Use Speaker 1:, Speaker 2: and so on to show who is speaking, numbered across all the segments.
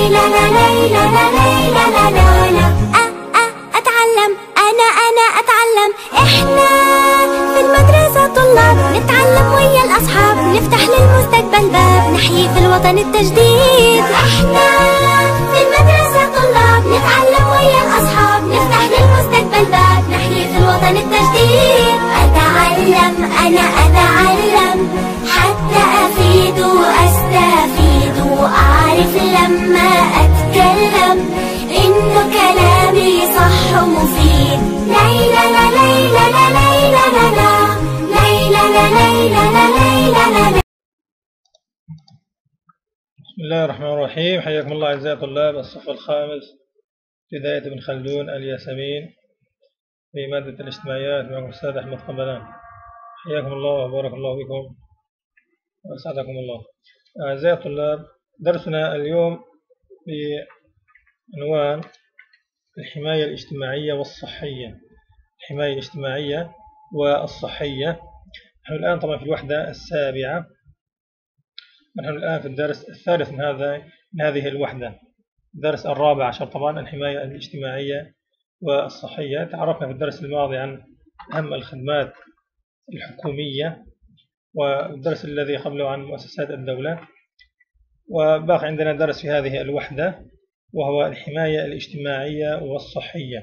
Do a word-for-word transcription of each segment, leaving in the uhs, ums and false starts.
Speaker 1: ليلى لا ليلى لا ليلى لا لا لا. أتعلم أنا أنا أتعلم. إحنا في المدرسة طلاب نتعلم ويا الأصحاب، نفتح للمستقبل باب، نحيي في الوطن التجديد. إحنا في المدرسة طلاب نتعلم ويا الأصحاب، نفتح للمستقبل باب، نحيي في الوطن التجديد. أتعلم أنا أتعلم حتى أفيد وأستفيد، وأعرف لما أتكلم إنه كلامي صح ومفيد. ليلى لا ليلى لا ليلى لا لا ليلى لا ليلى لا ليلى لا لا.
Speaker 2: بسم الله الرحمن الرحيم. حياكم الله أعزائي طلاب الصف الخامس بداية ابن خلدون الياسمين في مادة الاجتماعيات مع الأستاذ أحمد قمران. حياكم الله وبارك الله بكم وأسعدكم الله. أعزائي الطلاب، درسنا اليوم بعنوان الحماية الاجتماعية والصحية. الحماية الاجتماعية والصحية. نحن الآن طبعا في الوحدة السابعة، نحن الآن في الدرس الثالث من هذا من هذه الوحدة، الدرس الرابع عشر طبعا الحماية الاجتماعية والصحية. تعرفنا في الدرس الماضي عن أهم الخدمات الحكومية، والدرس الذي قبله عن مؤسسات الدولة، وباقي عندنا درس في هذه الوحدة وهو الحماية الاجتماعية والصحية.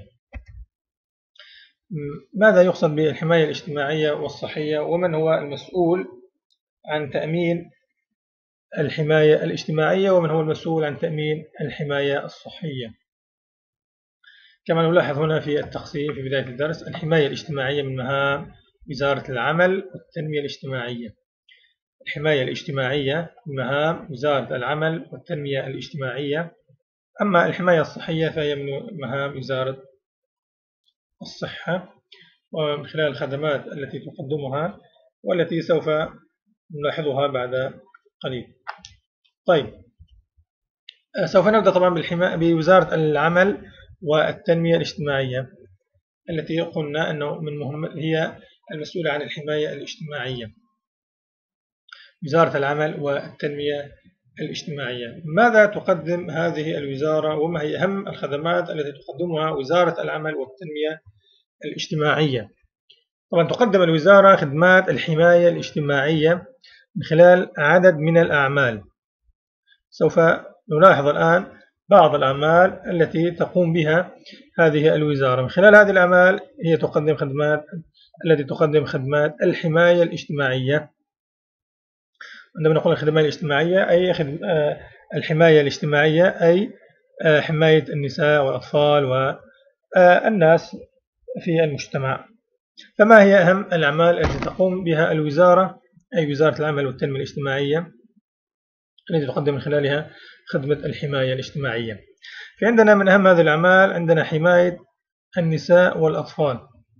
Speaker 2: ماذا يقصد بالحماية الاجتماعية والصحية، ومن هو المسؤول عن تأمين الحماية الاجتماعية، ومن هو المسؤول عن تأمين الحماية الصحية؟ كما نلاحظ هنا في التقسيم في بداية الدرس، الحماية الاجتماعية من مهام وزارة العمل والتنمية الاجتماعية. الحماية الاجتماعية من مهام وزارة العمل والتنمية الاجتماعية. أما الحماية الصحية فهي من مهام وزارة الصحة، ومن خلال الخدمات التي تقدمها والتي سوف نلاحظها بعد قليل. طيب، سوف نبدأ طبعا بالحماية بوزارة العمل والتنمية الاجتماعية، التي قلنا أنه من مهم هي المسؤولة عن الحماية الاجتماعية. وزارة العمل والتنمية الاجتماعية، ماذا تقدم هذه الوزارة، وما هي أهم الخدمات التي تقدمها وزارة العمل والتنمية الاجتماعية؟ طبعا تقدم الوزارة خدمات الحماية الاجتماعية من خلال عدد من الأعمال. سوف نلاحظ الآن بعض الأعمال التي تقوم بها هذه الوزارة. من خلال هذه الأعمال هي تقدم خدمات التي تقدم خدمات الحماية الاجتماعية. عندما نقول الخدمات الاجتماعية أي خدم... آه الحماية الاجتماعية أي آه حماية النساء والأطفال والناس في المجتمع. فما هي أهم الأعمال التي تقوم بها الوزارة أي وزارة العمل والتنمية الاجتماعية التي تقدم من خلالها خدمة الحماية الاجتماعية؟ في عندنا من أهم هذه الأعمال عندنا حماية النساء والأطفال.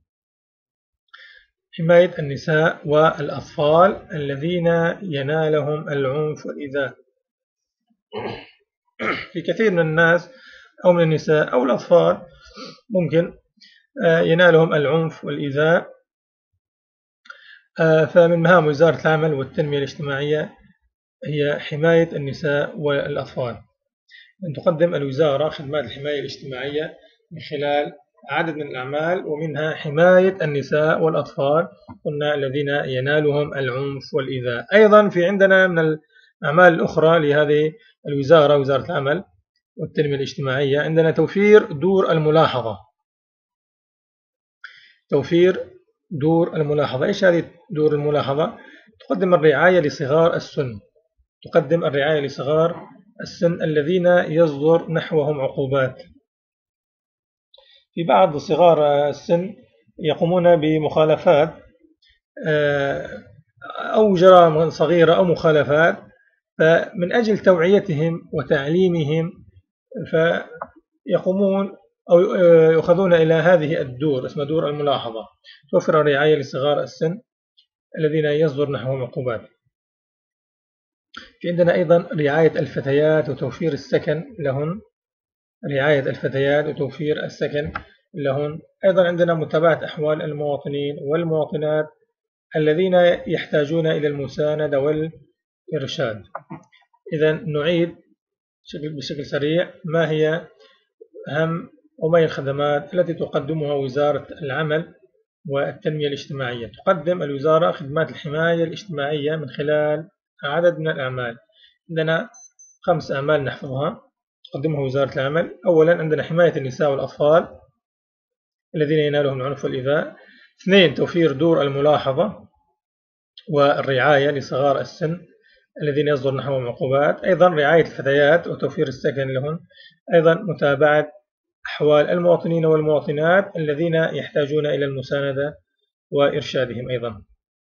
Speaker 2: حماية النساء والأطفال الذين ينالهم العنف والإيذاء. في كثير من الناس أو من النساء أو الأطفال ممكن ينالهم العنف والإيذاء، فمن مهام وزارة العمل والتنمية الاجتماعية هي حماية النساء والأطفال. أن تقدم الوزارة خدمات الحماية الاجتماعية من خلال عدد من الأعمال، ومنها حماية النساء والأطفال قلنا الذين ينالهم العنف والإيذاء. أيضا في عندنا من الأعمال الأخرى لهذه الوزارة وزارة العمل والتنمية الاجتماعية عندنا توفير دور الملاحظة. توفير دور الملاحظة. إيش هذه دور الملاحظة؟ تقدم الرعاية لصغار السن. تقدم الرعاية لصغار السن الذين يصدر نحوهم عقوبات. في بعض صغار السن يقومون بمخالفات أو جرائم صغيرة أو مخالفات، فمن أجل توعيتهم وتعليمهم فيقومون أو يأخذون إلى هذه الدور اسمها دور الملاحظة. توفر الرعاية لصغار السن الذين يصدر نحوهم عقوبات. في عندنا أيضا رعاية الفتيات وتوفير السكن لهن. رعاية الفتيات وتوفير السكن لهن. أيضا عندنا متابعة أحوال المواطنين والمواطنات الذين يحتاجون إلى المساندة والإرشاد. إذن نعيد بشكل سريع ما هي أهم وما هي الخدمات التي تقدمها وزارة العمل والتنمية الاجتماعية. تقدم الوزارة خدمات الحماية الاجتماعية من خلال عدد من الأعمال. عندنا خمس أعمال نحفظها تقدمها وزارة العمل. أولا عندنا حماية النساء والأطفال الذين ينالهم العنف والإيذاء. اثنين توفير دور الملاحظة والرعاية لصغار السن الذين يصدر نحوهم عقوبات. أيضا رعاية الفتيات وتوفير السكن لهن. أيضا متابعة أحوال المواطنين والمواطنات الذين يحتاجون إلى المساندة وإرشادهم. أيضا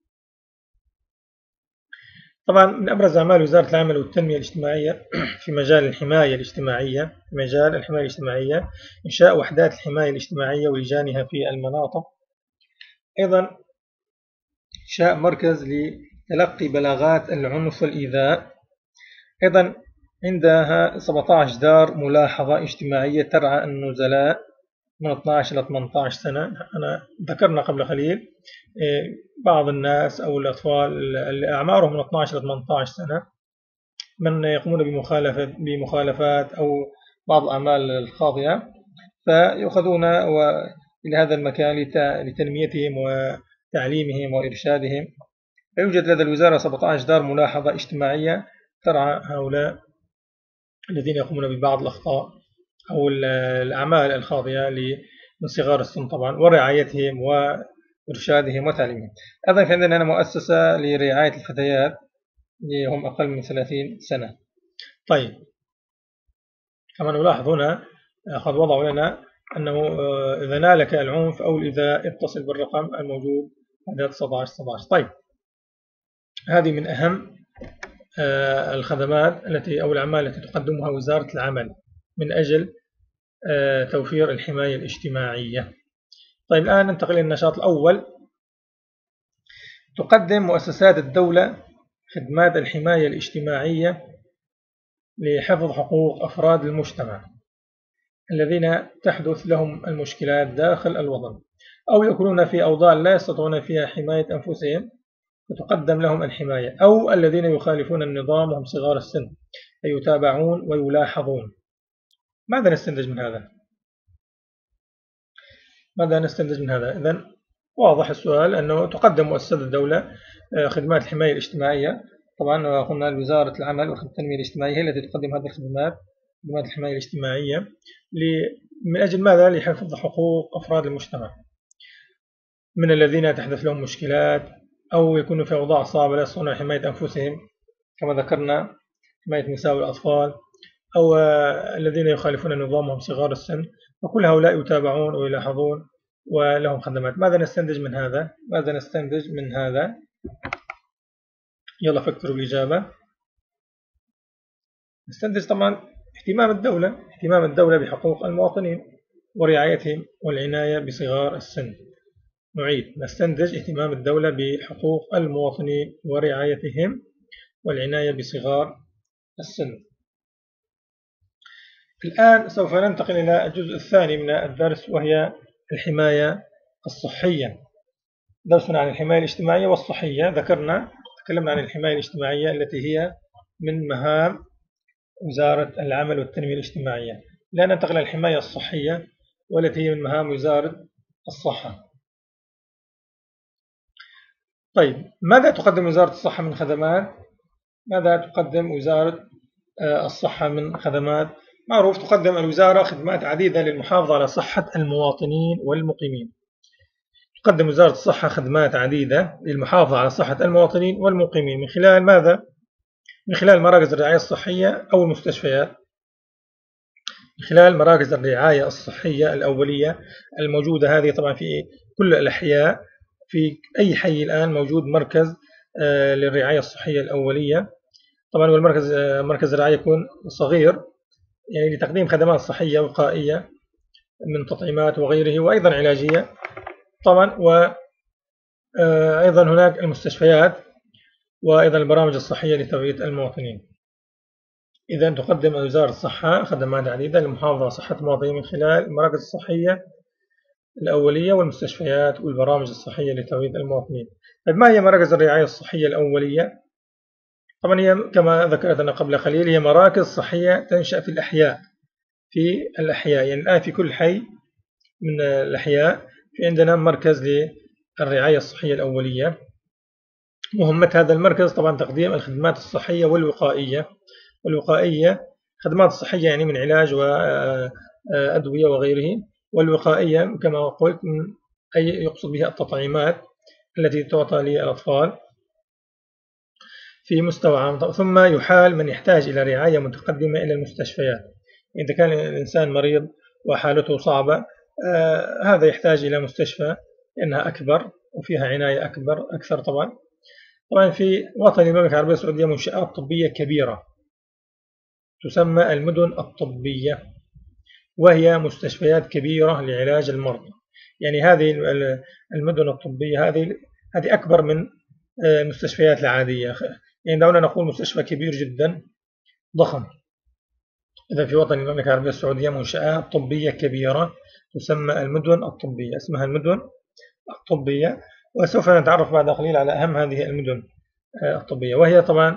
Speaker 2: طبعا من أبرز أعمال وزارة العمل والتنمية الاجتماعية في مجال الحماية الاجتماعية في مجال الحماية الاجتماعية إنشاء وحدات الحماية الاجتماعية ولجانها في المناطق. أيضا إنشاء مركز لتلقي بلاغات العنف والإيذاء. أيضا عندها سبعة عشر دار ملاحظة اجتماعية ترعى النزلاء من اثني عشر إلى ثمانية عشر سنة. أنا ذكرنا قبل قليل بعض الناس أو الأطفال اللي أعمارهم من اثني عشر إلى ثمانية عشر سنة من يقومون بمخالفة بمخالفات أو بعض الأعمال الخاطئة فيأخذون إلى هذا المكان لتنميتهم وتعليمهم وإرشادهم. فيوجد لدى الوزارة سبعة عشر دار ملاحظة اجتماعية ترعى هؤلاء الذين يقومون ببعض الأخطاء أو الأعمال الخاطئة من صغار السن طبعا ورعايتهم وإرشادهم وتعليمهم. أيضا في عندنا مؤسسة لرعاية الفتيات اللي هم أقل من ثلاثين سنة. طيب كما نلاحظ هنا قد وضعوا لنا أنه إذا نالك العنف أو الإيذاء اتصل بالرقم الموجود هذا تسعة عشر سبعة عشر. طيب هذه من أهم الخدمات التي أو الأعمال التي تقدمها وزارة العمل من أجل توفير الحماية الاجتماعية. طيب الآن ننتقل إلى النشاط الأول. تقدم مؤسسات الدولة خدمات الحماية الاجتماعية لحفظ حقوق أفراد المجتمع الذين تحدث لهم المشكلات داخل الوطن أو يكونون في أوضاع لا يستطيعون فيها حماية أنفسهم فتقدم لهم الحماية، أو الذين يخالفون النظام وهم صغار السن فيتابعون ويلاحظون. ماذا نستنتج من هذا؟ ماذا نستنتج من هذا؟ إذن واضح السؤال أنه تقدم مؤسسات الدولة خدمات الحماية الاجتماعية. طبعا قلنا وزارة العمل والتنمية الاجتماعية هي التي تقدم هذه الخدمات خدمات الحماية الاجتماعية من أجل ماذا؟ لحفظ حقوق أفراد المجتمع من الذين تحدث لهم مشكلات أو يكونوا في أوضاع صعبة لا يستطيعون حماية أنفسهم كما ذكرنا حماية النساء والأطفال أو الذين يخالفون النظام وهم صغار السن. فكل هؤلاء يتابعون ويلاحظون ولهم خدمات. ماذا نستنتج من هذا؟ ماذا نستنتج من هذا؟ يلا فكروا بالإجابة. نستنتج طبعا اهتمام الدولة اهتمام الدولة بحقوق المواطنين ورعايتهم والعناية بصغار السن. نعيد نستنتج اهتمام الدولة بحقوق المواطنين ورعايتهم والعناية بصغار السن. الآن سوف ننتقل إلى الجزء الثاني من الدرس وهي الحماية الصحية. درسنا عن الحماية الاجتماعية والصحية. ذكرنا تكلمنا عن الحماية الاجتماعية التي هي من مهام وزارة العمل والتنمية الاجتماعية. الآن ننتقل إلى الحماية الصحية والتي هي من مهام وزارة الصحة. طيب ماذا تقدم وزارة الصحة من خدمات؟ ماذا تقدم وزارة الصحة من خدمات؟ معروف تقدم الوزارة خدمات عديدة للمحافظة على صحة المواطنين والمقيمين. تقدم وزارة الصحة خدمات عديدة للمحافظة على صحة المواطنين والمقيمين من خلال ماذا؟ من خلال مراكز الرعاية الصحية أو المستشفيات، من خلال مراكز الرعاية الصحية الأولية الموجودة هذه طبعا في كل الأحياء. في أي حي الآن موجود مركز للرعاية الصحية الأولية. طبعا والمركز مركز الرعاية يكون صغير يعني لتقديم خدمات صحية وقائية من تطعيمات وغيره وأيضا علاجية طبعا. وأيضا هناك المستشفيات وأيضا البرامج الصحية لتوعية المواطنين. إذا تقدم وزارة الصحة خدمات عديدة للمحافظة على صحة المواطنين من خلال المراكز الصحية الأولية والمستشفيات والبرامج الصحية لتوعية المواطنين. طيب ما هي مراكز الرعاية الصحية الأولية؟ طبعا هي كما ذكرتنا قبل قليل هي مراكز صحية تنشأ في الأحياء في الأحياء يعني الآن في كل حي من الأحياء في عندنا مركز للرعاية الصحية الأولية. مهمة هذا المركز طبعا تقديم الخدمات الصحية والوقائية. والوقائية خدمات الصحية يعني من علاج وأدوية وغيره، والوقائية كما قلت أي يقصد بها التطعيمات التي تعطى للأطفال في مستوى عام. ثم يحال من يحتاج إلى رعاية متقدمة إلى المستشفيات. إذا كان الإنسان مريض وحالته صعبة آه هذا يحتاج إلى مستشفى لأنها أكبر وفيها عناية أكبر أكثر. طبعا طبعا في وطن المملكة العربية السعودية منشآت طبية كبيرة تسمى المدن الطبية، وهي مستشفيات كبيرة لعلاج المرضى. يعني هذه المدن الطبية هذه هذه أكبر من المستشفيات العادية. يعني دعونا نقول مستشفى كبير جدا ضخم. إذا في وطن المملكة العربية السعودية منشآت طبية كبيرة تسمى المدن الطبية، اسمها المدن الطبية، وسوف نتعرف بعد قليل على أهم هذه المدن الطبية. وهي طبعا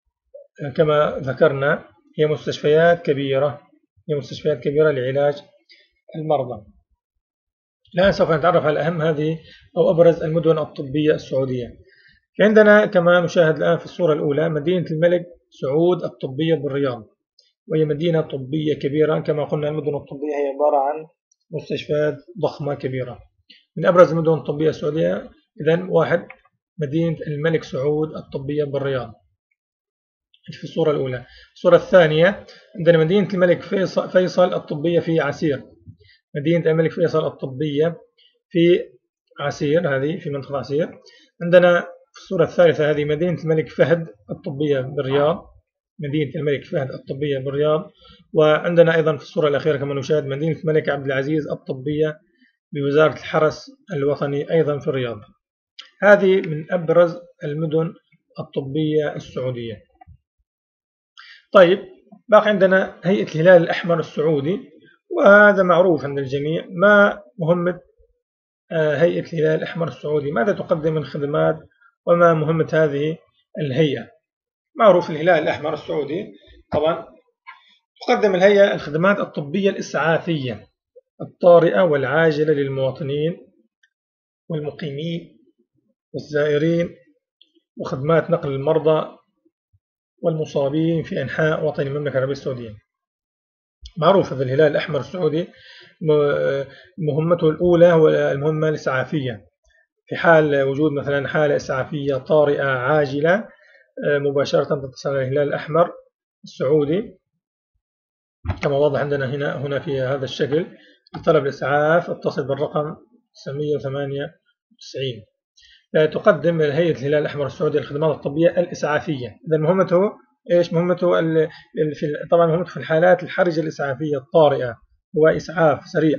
Speaker 2: كما ذكرنا هي مستشفيات كبيرة هي مستشفيات كبيرة لعلاج المرضى. الآن سوف نتعرف على أهم هذه أو أبرز المدن الطبية السعودية. عندنا كما نشاهد الآن في الصورة الأولى مدينة الملك سعود الطبية بالرياض، وهي مدينة طبية كبيرة. كما قلنا المدن الطبية هي عبارة عن مستشفيات ضخمة كبيرة. من أبرز المدن الطبية السعودية إذن واحد مدينة الملك سعود الطبية بالرياض في الصورة الأولى. الصورة الثانية عندنا مدينة الملك فيصل الطبية في عسير. مدينة الملك فيصل الطبية في عسير، هذه في منطقة عسير. عندنا في الصورة الثالثة هذه مدينة الملك فهد الطبية بالرياض، مدينة الملك فهد الطبية بالرياض. وعندنا أيضا في الصورة الأخيرة كما نشاهد مدينة الملك عبد العزيز الطبية بوزارة الحرس الوطني أيضا في الرياض. هذه من أبرز المدن الطبية السعودية. طيب باقي عندنا هيئة الهلال الأحمر السعودي، وهذا معروف عند الجميع. ما مهمة هيئة الهلال الأحمر السعودي؟ ماذا تقدم من خدمات وما مهمة هذه الهيئة؟ معروف الهلال الأحمر السعودي طبعا تقدم الهيئة الخدمات الطبية الإسعافية الطارئة والعاجلة للمواطنين والمقيمين والزائرين، وخدمات نقل المرضى والمصابين في أنحاء وطن المملكة العربية السعودية. معروف هذا الهلال الأحمر السعودي مهمته الأولى هو المهمة الإسعافية. في حال وجود مثلا حالة إسعافية طارئة عاجلة مباشرة تتصل على الهلال الأحمر السعودي كما واضح عندنا هنا هنا في هذا الشكل. لطلب الإسعاف اتصل بالرقم تسعمئة وثمانية وتسعين. تقدم هيئة الهلال الأحمر السعودي الخدمات الطبية الإسعافية. إذا مهمته إيش؟ مهمته في طبعا مهمته في الحالات الحرجة الإسعافية الطارئة هو إسعاف سريع.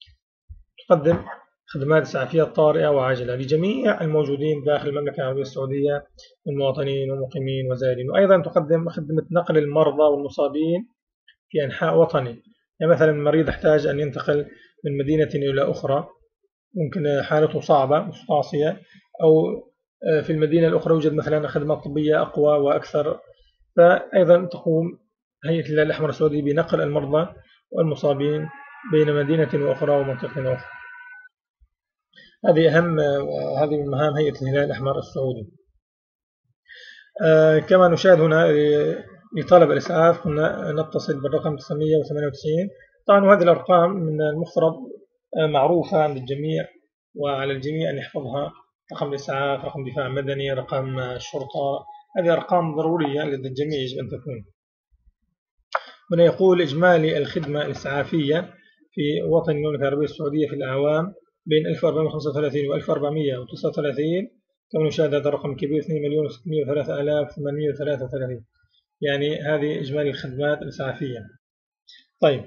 Speaker 2: تقدم خدمات إسعافية طارئة وعاجلة لجميع الموجودين داخل المملكة العربية السعودية من مواطنين ومقيمين وزائرين. وأيضا تقدم خدمة نقل المرضى والمصابين في أنحاء وطني. يعني مثلا المريض يحتاج أن ينتقل من مدينة إلى أخرى، ممكن حالته صعبة مستعصية، أو في المدينة الأخرى يوجد مثلا خدمات طبية أقوى وأكثر، فأيضا تقوم هيئة الهلال الأحمر السعودي بنقل المرضى والمصابين بين مدينة وأخرى ومنطقة أخرى. هذه أهم هذه من مهام هيئة الهلال الأحمر السعودي. آه كما نشاهد هنا لطلب الإسعاف كنا نتصل بالرقم تسعمئة وثمانية وتسعين. طبعا وهذه الأرقام من المفترض معروفة عند الجميع وعلى الجميع أن يحفظها. رقم الإسعاف، رقم دفاع مدني، رقم الشرطة، هذه أرقام ضرورية لدى الجميع يجب أن تكون. هنا يقول إجمالي الخدمة الإسعافية في وطن المملكة العربية السعودية في الأعوام بين ألف وأربعمئة وخمسة وثلاثين و ألف وأربعمئة وتسعة وثلاثين. كما نشاهد هذا الرقم الكبير اثنين مليون وستمئة وثلاثة آلاف وثمانمئة وثلاثة وثلاثين. يعني هذه إجمالي الخدمات الإسعافية. طيب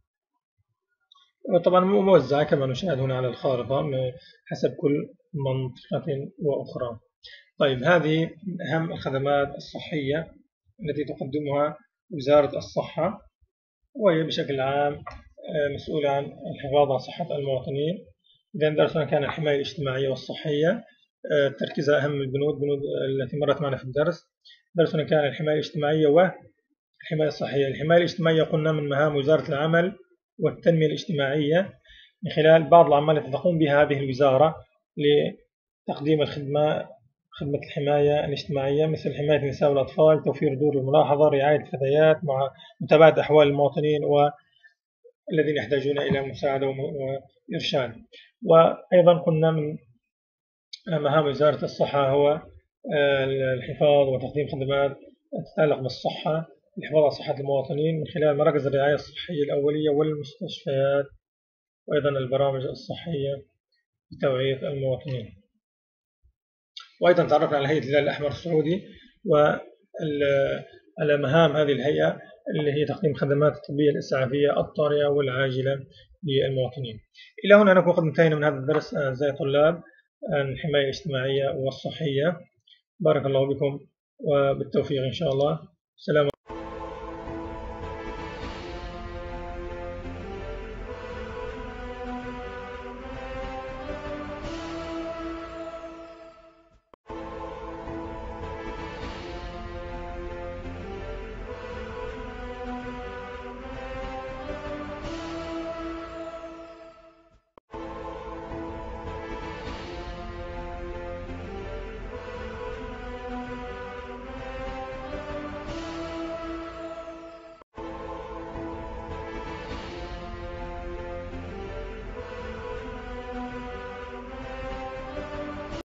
Speaker 2: طبعا موزعة كما نشاهد هنا على الخارطة حسب كل منطقة وأخرى. طيب هذه من أهم الخدمات الصحية التي تقدمها وزارة الصحة، وهي بشكل عام مسؤولة عن الحفاظ على صحة المواطنين. إذا درسنا كان الحماية الاجتماعية والصحية، تركيز على أهم البنود بنود التي مرت معنا في الدرس. درسنا كان الحماية الاجتماعية والحماية الصحية. الحماية الاجتماعية قلنا من مهام وزارة العمل والتنمية الاجتماعية من خلال بعض الأعمال التي تقوم بها هذه الوزارة لتقديم الخدمة خدمة الحماية الاجتماعية، مثل حماية النساء والأطفال، توفير دور الملاحظة، رعاية الفتيات، مع متابعة أحوال المواطنين والذين يحتاجون إلى مساعدة وإرشاد. وأيضا قلنا من مهام وزارة الصحة هو الحفاظ وتقديم خدمات تتعلق بالصحة، الحفاظ على صحة المواطنين من خلال مراكز الرعاية الصحية الأولية والمستشفيات، وأيضا البرامج الصحية لتوعية المواطنين. وأيضا تعرفنا على هيئة الهلال الأحمر السعودي وعلى مهام هذه الهيئة اللي هي تقديم خدمات الطبية الإسعافية الطارئة والعاجلة للمواطنين. إلى هنا نكون قد انتهينا من هذا الدرس أعزائي الطلاب عن الحماية الاجتماعية والصحية. بارك الله بكم وبالتوفيق إن شاء الله. سلام.